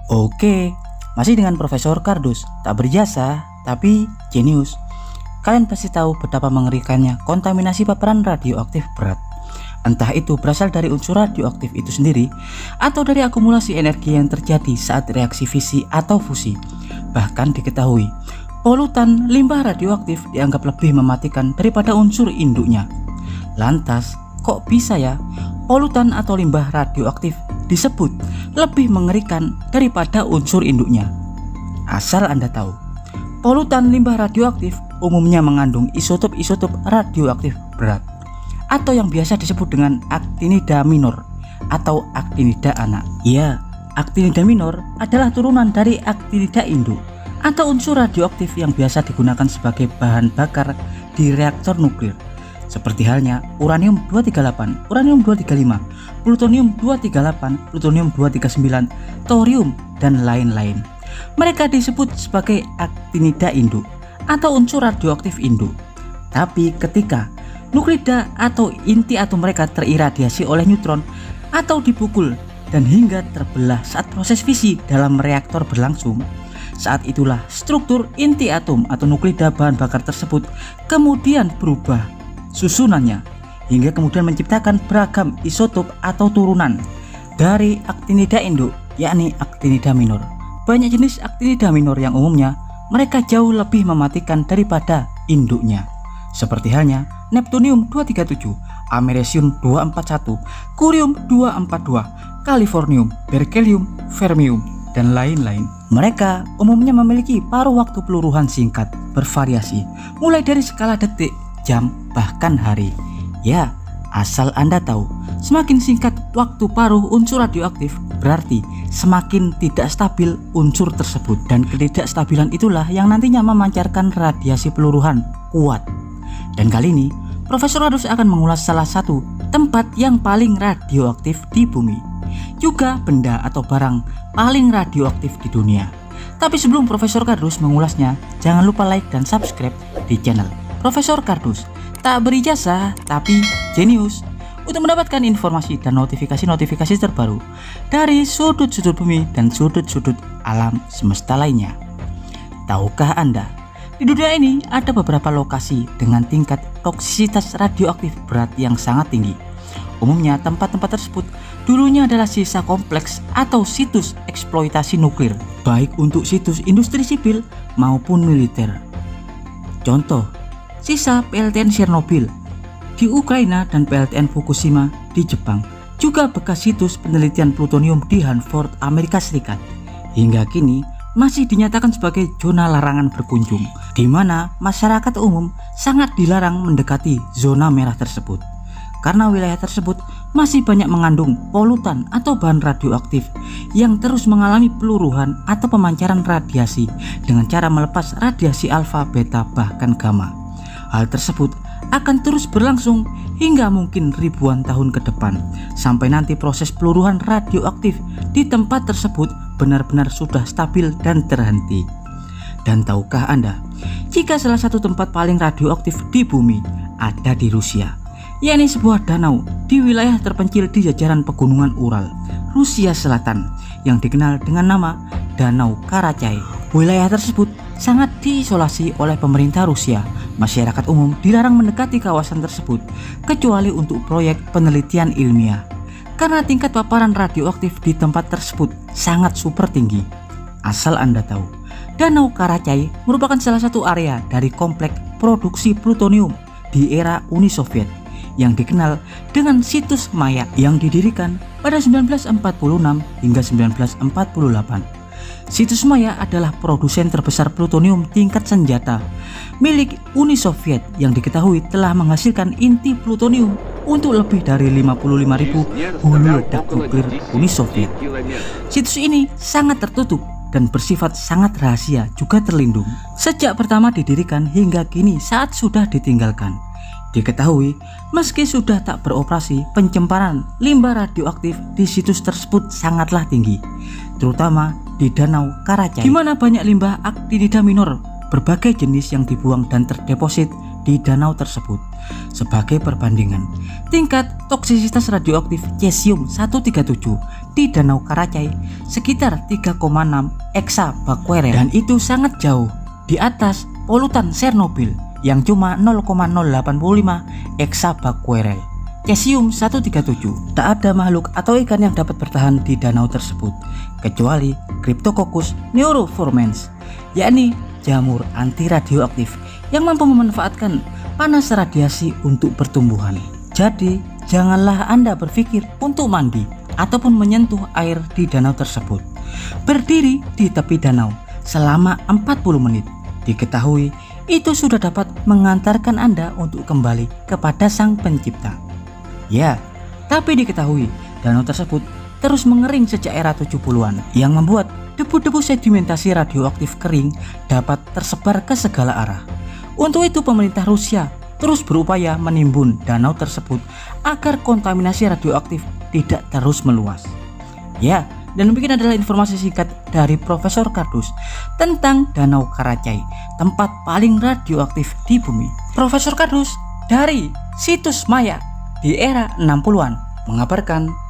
Oke, masih dengan Profesor Kardus, tak berjasa tapi jenius. Kalian pasti tahu betapa mengerikannya kontaminasi paparan radioaktif berat. Entah itu berasal dari unsur radioaktif itu sendiri atau dari akumulasi energi yang terjadi saat reaksi fisi atau fusi. Bahkan diketahui, polutan limbah radioaktif dianggap lebih mematikan daripada unsur induknya. Lantas, kok bisa ya polutan atau limbah radioaktif disebut lebih mengerikan daripada unsur induknya? Asal Anda tahu, polutan limbah radioaktif umumnya mengandung isotop-isotop radioaktif berat atau yang biasa disebut dengan aktinida minor atau aktinida anak. Ya, aktinida minor adalah turunan dari aktinida induk atau unsur radioaktif yang biasa digunakan sebagai bahan bakar di reaktor nuklir. Seperti halnya uranium-238, uranium-235, plutonium-238, plutonium-239, thorium, dan lain-lain. Mereka disebut sebagai aktinida induk atau unsur radioaktif induk. Tapi ketika nuklida atau inti atom mereka teriradiasi oleh neutron atau dipukul dan hingga terbelah saat proses fisi dalam reaktor berlangsung, saat itulah struktur inti atom atau nuklida bahan bakar tersebut kemudian berubah susunannya hingga kemudian menciptakan beragam isotop atau turunan dari aktinida induk, yakni aktinida minor. Banyak jenis aktinida minor yang umumnya mereka jauh lebih mematikan daripada induknya, seperti halnya neptunium-237, americium-241, curium-242, californium, berkelium, fermium, dan lain-lain. Mereka umumnya memiliki paruh waktu peluruhan singkat, bervariasi mulai dari skala detik, jam, bahkan hari. Ya, asal Anda tahu, semakin singkat waktu paruh unsur radioaktif berarti semakin tidak stabil unsur tersebut, dan ketidakstabilan itulah yang nantinya memancarkan radiasi peluruhan kuat. Dan kali ini Profesor Kardus akan mengulas salah satu tempat yang paling radioaktif di bumi, juga benda atau barang paling radioaktif di dunia. Tapi sebelum Profesor Kardus mengulasnya, jangan lupa like dan subscribe di channel Profesor Kardus, tak berijazah tapi jenius, untuk mendapatkan informasi dan notifikasi-notifikasi terbaru dari sudut-sudut bumi dan sudut-sudut alam semesta lainnya. Tahukah Anda, di dunia ini ada beberapa lokasi dengan tingkat toksisitas radioaktif berat yang sangat tinggi. Umumnya tempat-tempat tersebut dulunya adalah sisa kompleks atau situs eksploitasi nuklir, baik untuk situs industri sipil maupun militer. Contoh, sisa PLTN Chernobyl di Ukraina dan PLTN Fukushima di Jepang, juga bekas situs penelitian plutonium di Hanford, Amerika Serikat. Hingga kini masih dinyatakan sebagai zona larangan berkunjung, di mana masyarakat umum sangat dilarang mendekati zona merah tersebut, karena wilayah tersebut masih banyak mengandung polutan atau bahan radioaktif yang terus mengalami peluruhan atau pemancaran radiasi dengan cara melepas radiasi alfa, beta, bahkan gamma. Hal tersebut akan terus berlangsung hingga mungkin ribuan tahun ke depan, sampai nanti proses peluruhan radioaktif di tempat tersebut benar-benar sudah stabil dan terhenti. Dan tahukah Anda, jika salah satu tempat paling radioaktif di bumi ada di Rusia, yakni sebuah danau di wilayah terpencil di jajaran pegunungan Ural, Rusia Selatan, yang dikenal dengan nama Danau Karachay. Wilayah tersebut sangat diisolasi oleh pemerintah Rusia. Masyarakat umum dilarang mendekati kawasan tersebut kecuali untuk proyek penelitian ilmiah, karena tingkat paparan radioaktif di tempat tersebut sangat super tinggi. Asal Anda tahu, Danau Karachay merupakan salah satu area dari kompleks produksi plutonium di era Uni Soviet yang dikenal dengan situs Maya yang didirikan pada 1946 hingga 1948. Situs Maya adalah produsen terbesar plutonium tingkat senjata milik Uni Soviet yang diketahui telah menghasilkan inti plutonium untuk lebih dari 55.000 hulu ledak nuklir Uni Soviet. Situs ini sangat tertutup dan bersifat sangat rahasia, juga terlindung sejak pertama didirikan hingga kini saat sudah ditinggalkan. Diketahui meski sudah tak beroperasi, pencemparan limbah radioaktif di situs tersebut sangatlah tinggi, terutama di Danau Karachay, di mana banyak limbah aktinida minor berbagai jenis yang dibuang dan terdeposit di danau tersebut. Sebagai perbandingan, tingkat toksisitas radioaktif cesium-137 di Danau Karacai sekitar 3,6 eksabakwerel, dan itu sangat jauh di atas polutan Chernobyl yang cuma 0,085 eksabakwerel. Cesium-137, tak ada makhluk atau ikan yang dapat bertahan di danau tersebut kecuali Cryptococcus neuroformans, yakni jamur anti radioaktif yang mampu memanfaatkan panas radiasi untuk pertumbuhan. Jadi janganlah Anda berpikir untuk mandi ataupun menyentuh air di danau tersebut. Berdiri di tepi danau selama 40 menit diketahui itu sudah dapat mengantarkan Anda untuk kembali kepada Sang Pencipta. Ya, tapi diketahui danau tersebut terus mengering sejak era 70-an yang membuat debu-debu sedimentasi radioaktif kering dapat tersebar ke segala arah. Untuk itu pemerintah Rusia terus berupaya menimbun danau tersebut agar kontaminasi radioaktif tidak terus meluas. Ya, dan demikian adalah informasi singkat dari Profesor Kardus tentang Danau Karacai, tempat paling radioaktif di bumi. Profesor Kardus dari situs Maya di era 60-an mengabarkan